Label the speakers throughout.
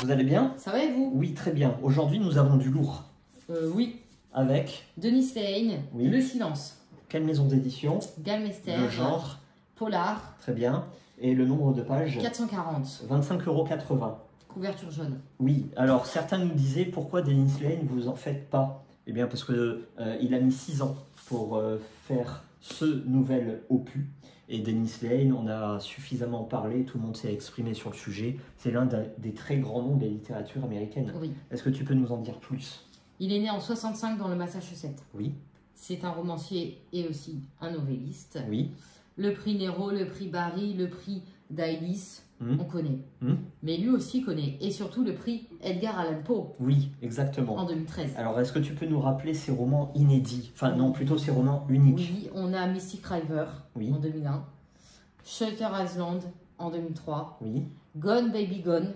Speaker 1: Vous allez bien?
Speaker 2: Ça va et vous?
Speaker 1: Oui, très bien. Aujourd'hui, nous avons du lourd.
Speaker 2: Oui.
Speaker 1: Avec
Speaker 2: Dennis Lehane,
Speaker 1: Oui.
Speaker 2: Le Silence.
Speaker 1: Quelle maison d'édition?
Speaker 2: Galmeister.
Speaker 1: Le genre?
Speaker 2: Polar.
Speaker 1: Très bien. Et le nombre de pages?
Speaker 2: 440.
Speaker 1: 25,80 €.
Speaker 2: Couverture jaune.
Speaker 1: Oui, alors certains nous disaient pourquoi Dennis Lehane vous en faites pas? Eh bien parce que il a mis 6 ans pour faire ce nouvel opus. Et Dennis Lehane, on a suffisamment parlé, tout le monde s'est exprimé sur le sujet. C'est l'un des très grands noms de la littérature américaine.
Speaker 2: Oui.
Speaker 1: Est-ce que tu peux nous en dire plus?
Speaker 2: Il est né en 65 dans le Massachusetts.
Speaker 1: Oui.
Speaker 2: C'est un romancier et aussi un novelliste.
Speaker 1: Oui.
Speaker 2: Le prix Nero, le prix Barry, le prix Daïlis, on connaît. Mais lui aussi connaît. Et surtout le prix Edgar Allan Poe.
Speaker 1: Oui, exactement.
Speaker 2: En 2013.
Speaker 1: Alors, est-ce que tu peux nous rappeler ses romans inédits? Enfin, non, plutôt ses romans uniques.
Speaker 2: Oui, on a Mystic River en 2001. Shutter Island en 2003.
Speaker 1: Oui.
Speaker 2: Gone Baby Gone.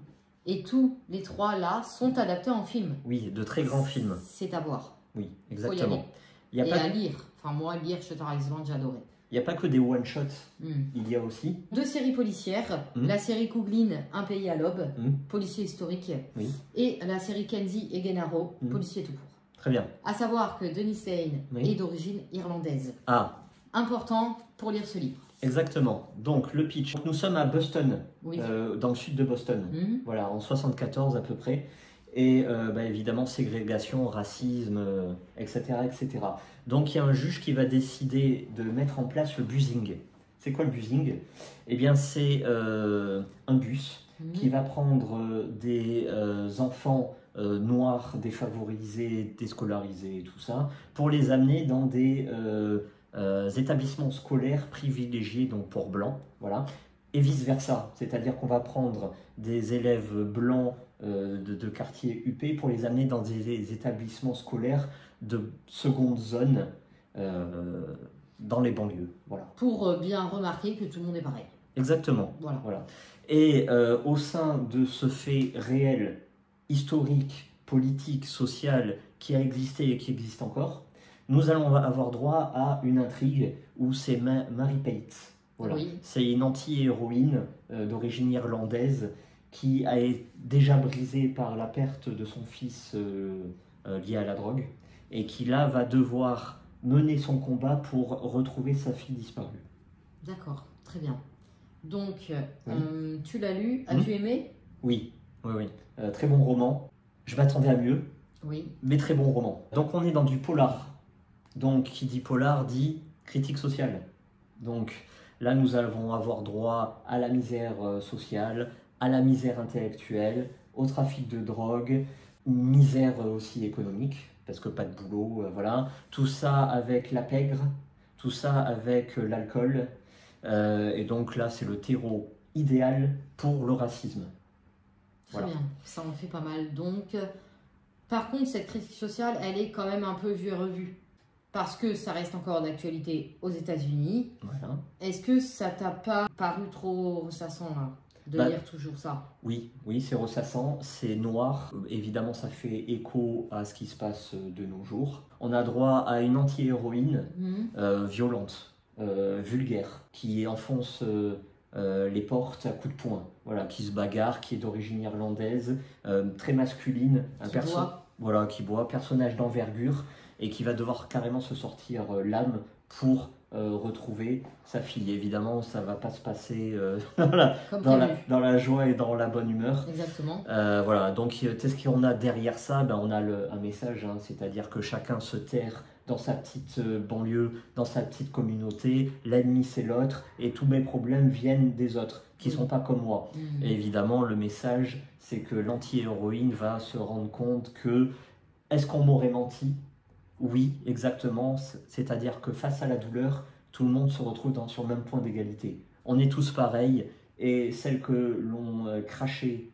Speaker 2: Et tous les trois là sont adaptés en film.
Speaker 1: Oui, de très grands films.
Speaker 2: C'est à voir.
Speaker 1: Oui,
Speaker 2: Faut
Speaker 1: exactement.
Speaker 2: y aller. Et à lire. Enfin, moi, lire Shutter Island, j'adorais.
Speaker 1: Il n'y a pas que des one-shots, il y a aussi...
Speaker 2: 2 séries policières, la série Cooglin, Un pays à l'aube, policier historique, et la série Kenzie et Gennaro, policier tout court.
Speaker 1: Très bien.
Speaker 2: À savoir que Dennis Lehane est d'origine irlandaise.
Speaker 1: Ah.
Speaker 2: Important pour lire ce livre.
Speaker 1: Exactement. Donc, le pitch. Nous sommes à Boston, dans le sud de Boston, voilà, en 74 à peu près. Et évidemment, ségrégation, racisme, etc., etc. Donc, il y a un juge qui va décider de mettre en place le busing. C'est quoi le busing? Eh bien, c'est un bus qui va prendre des enfants noirs, défavorisés, déscolarisés, tout ça, pour les amener dans des établissements scolaires privilégiés, donc pour blancs, voilà. Et vice-versa, c'est-à-dire qu'on va prendre des élèves blancs de quartiers UP pour les amener dans des établissements scolaires de seconde zone dans les banlieues. Voilà.
Speaker 2: Pour bien remarquer que tout le monde est pareil.
Speaker 1: Exactement. Voilà. Et au sein de ce fait réel, historique, politique, social, qui a existé et qui existe encore, nous allons avoir droit à une intrigue où c'est Mary Pate. Voilà. C'est une anti-héroïne d'origine irlandaise qui a déjà brisé par la perte de son fils lié à la drogue et qui là va devoir mener son combat pour retrouver sa fille disparue.
Speaker 2: D'accord, très bien. Donc, tu l'as lu, as-tu aimé?
Speaker 1: Oui. Très bon roman. Je m'attendais à mieux, mais très bon roman. Donc on est dans du polar. Donc qui dit polar dit critique sociale. Donc là nous allons avoir droit à la misère sociale, à la misère intellectuelle, au trafic de drogue, une misère aussi économique, parce que pas de boulot, voilà. Tout ça avec la pègre, tout ça avec l'alcool. Et donc là, c'est le terreau idéal pour le racisme.
Speaker 2: Très bien, ça en fait pas mal. Donc, par contre, cette critique sociale, elle est quand même un peu vue et revue. Parce que ça reste encore d'actualité aux États-Unis.
Speaker 1: Voilà.
Speaker 2: Est-ce que ça t'a pas paru trop ressassant là, de lire toujours ça? Oui,
Speaker 1: c'est ressassant, c'est noir. Évidemment, ça fait écho à ce qui se passe de nos jours. On a droit à une anti-héroïne violente, vulgaire, qui enfonce les portes à coups de poing, voilà, qui se bagarre, qui est d'origine irlandaise, très masculine, qui boit, personnage d'envergure, et qui va devoir carrément se sortir l'âme pour retrouver sa fille. Évidemment, ça ne va pas se passer dans la joie et dans la bonne humeur.
Speaker 2: Exactement.
Speaker 1: Voilà, donc qu'est-ce qu'on a derrière ça? On a un message, c'est-à-dire que chacun se terre dans sa petite banlieue, dans sa petite communauté. L'ennemi, c'est l'autre, et tous mes problèmes viennent des autres, qui ne sont pas comme moi. Et évidemment, le message, c'est que l'anti-héroïne va se rendre compte que, est-ce qu'on m'aurait menti? Oui, exactement. C'est-à-dire que face à la douleur, tout le monde se retrouve sur le même point d'égalité. On est tous pareils, et celles que l'on crachait,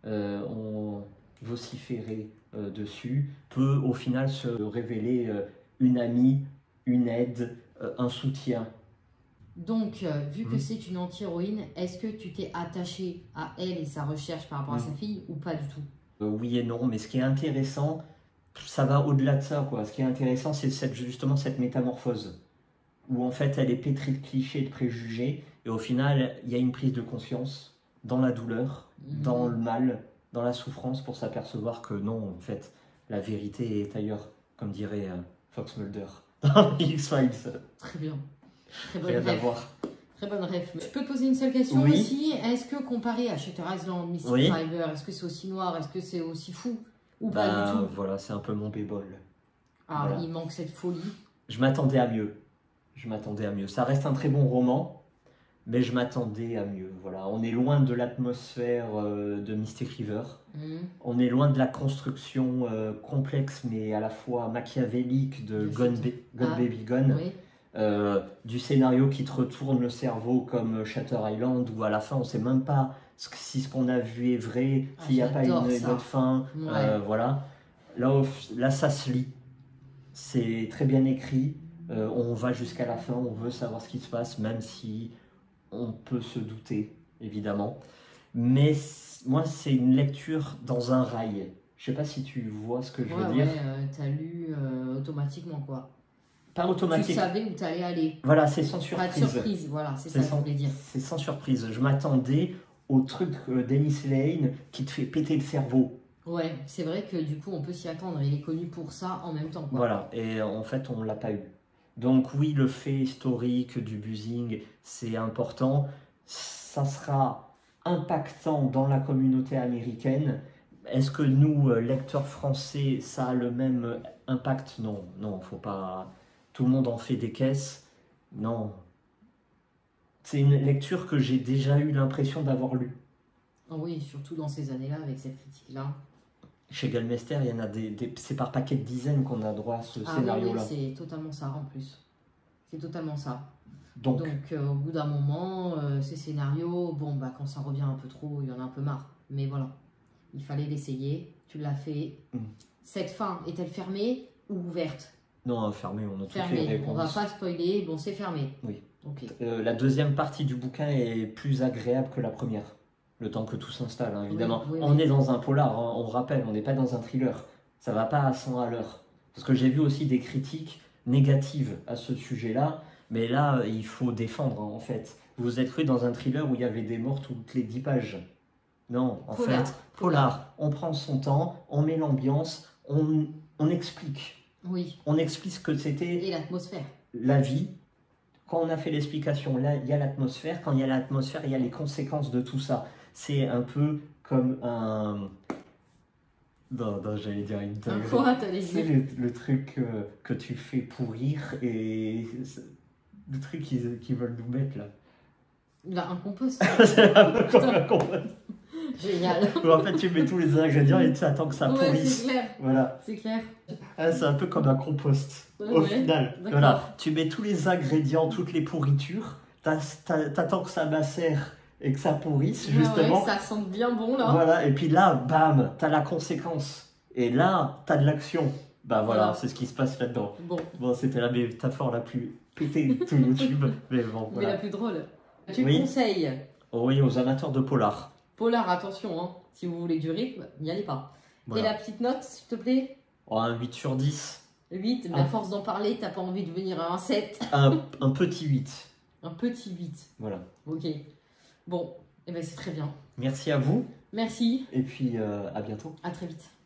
Speaker 1: on vociféré dessus, peut au final se révéler une amie, une aide, un soutien.
Speaker 2: Donc, vu que c'est une anti-héroïne, est-ce que tu t'es attaché à elle et sa recherche par rapport à sa fille, ou pas du tout?
Speaker 1: Oui et non, mais ce qui est intéressant, ça va au-delà de ça, quoi. Ce qui est intéressant, c'est justement cette métamorphose, où en fait elle est pétrie de clichés, de préjugés, et au final, il y a une prise de conscience dans la douleur, dans le mal, dans la souffrance pour s'apercevoir que non, en fait, la vérité est ailleurs, comme dirait Fox Mulder dans X-Files.
Speaker 2: Très bien. Très bonne
Speaker 1: Rien à
Speaker 2: ref.
Speaker 1: voir.
Speaker 2: Très bonne ref. Je peux te poser une seule question
Speaker 1: Oui.
Speaker 2: aussi. Est-ce que comparé à Shutter Island, Mystic
Speaker 1: Oui.
Speaker 2: River, est-ce que c'est aussi noir? Est-ce que c'est aussi fou? Ou pas du tout?
Speaker 1: Voilà, c'est un peu mon bébol.
Speaker 2: Ah,
Speaker 1: Voilà.
Speaker 2: il manque cette folie.
Speaker 1: Je m'attendais à mieux. Ça reste un très bon roman, mais je m'attendais à mieux. Voilà, on est loin de l'atmosphère de Mystic River. On est loin de la construction complexe, mais à la fois machiavélique de Gone Baby Gone.
Speaker 2: Oui.
Speaker 1: Du scénario qui te retourne le cerveau comme Shutter Island, où à la fin on sait même pas si ce qu'on a vu est vrai, s'il n'y a pas une autre fin.
Speaker 2: Ouais.
Speaker 1: Voilà. Là, ça se lit. C'est très bien écrit. On va jusqu'à la fin, on veut savoir ce qui se passe, même si on peut se douter, évidemment. Mais moi, c'est une lecture dans un rail. Je sais pas si tu vois ce que je veux dire.
Speaker 2: Ouais, t'as lu automatiquement, quoi.
Speaker 1: Pas automatique.
Speaker 2: Tu savais où t'allais aller.
Speaker 1: Voilà, c'est sans surprise.
Speaker 2: Pas de surprise, voilà, c'est ça que je voulais dire.
Speaker 1: C'est sans surprise. Je m'attendais au truc Dennis Lane qui te fait péter le cerveau.
Speaker 2: Ouais, c'est vrai que du coup, on peut s'y attendre. Il est connu pour ça en même temps, quoi.
Speaker 1: Voilà, et en fait, on ne l'a pas eu. Donc oui, le fait historique du buzzing, c'est important. Ça sera impactant dans la communauté américaine. Est-ce que nous, lecteurs français, ça a le même impact? Non, non, faut pas... Tout le monde en fait des caisses. Non. C'est une lecture que j'ai déjà eu l'impression d'avoir lue.
Speaker 2: Oh oui, surtout dans ces années-là, avec cette critique-là.
Speaker 1: Chez Galmester, il y en a c'est par paquet de dizaines qu'on a droit à ce scénario-là.
Speaker 2: Oui, c'est totalement ça en plus. C'est totalement ça.
Speaker 1: Donc
Speaker 2: au bout d'un moment, ces scénarios, bon, bah, quand ça revient un peu trop, il y en a un peu marre. Mais voilà, il fallait l'essayer, tu l'as fait. Cette fin est-elle fermée ou ouverte?
Speaker 1: Non, fermée, on a toutes
Speaker 2: fermée.
Speaker 1: les réponses.
Speaker 2: On va pas spoiler, bon, c'est fermé.
Speaker 1: Oui.
Speaker 2: Okay.
Speaker 1: La deuxième partie du bouquin est plus agréable que la première. Le temps que tout s'installe, hein, évidemment.
Speaker 2: Oui,
Speaker 1: on est dans un polar, hein, on rappelle, on n'est pas dans un thriller. Ça va pas à 100 à l'heure. Parce que j'ai vu aussi des critiques négatives à ce sujet-là. Mais là, il faut défendre, hein, en fait. Vous êtes cru dans un thriller où il y avait des morts toutes les 10 pages. Non, en fait, polar. On prend son temps, on met l'ambiance, on explique.
Speaker 2: Oui.
Speaker 1: On explique ce que c'était.
Speaker 2: Et l'atmosphère.
Speaker 1: La vie. Quand on a fait l'explication, là, il y a l'atmosphère. Quand il y a l'atmosphère, il y a les conséquences de tout ça. C'est un peu comme un... Non, j'allais dire une dinguerie.
Speaker 2: Quoi, t'allais dire?
Speaker 1: C'est le truc que tu fais pourrir et... Le truc qu'ils veulent nous mettre, là.
Speaker 2: Là, un compost.
Speaker 1: C'est un peu comme un compost.
Speaker 2: Génial.
Speaker 1: En fait, tu mets tous les ingrédients et tu attends que ça pourrisse.
Speaker 2: C'est clair.
Speaker 1: Voilà.
Speaker 2: C'est clair.
Speaker 1: Ah, c'est un peu comme un compost, au final. Voilà. Tu mets tous les ingrédients, toutes les pourritures, t'attends que ça macère et que ça pourrisse, justement.
Speaker 2: Ouais, ça sent bien bon, là.
Speaker 1: Voilà, et puis là, bam, t'as la conséquence. Et là, t'as de l'action. Bah voilà, c'est ce qui se passe là-dedans. Bon, c'était la métaphore la plus pétée de tout YouTube. Mais bon, voilà.
Speaker 2: Mais la plus drôle. Tu conseilles?
Speaker 1: Oui, aux amateurs de polar.
Speaker 2: Polar, attention, hein. Si vous voulez du rythme, n'y allez pas. Voilà. Et la petite note, s'il te plaît?
Speaker 1: Oh, un 8 sur 10.
Speaker 2: 8, mais à force d'en parler, t'as pas envie de venir à un 7.
Speaker 1: Un petit 8.
Speaker 2: Un petit 8.
Speaker 1: Voilà.
Speaker 2: Ok. Bon, et ben c'est très bien.
Speaker 1: Merci à vous.
Speaker 2: Merci.
Speaker 1: Et puis à bientôt.
Speaker 2: À très vite.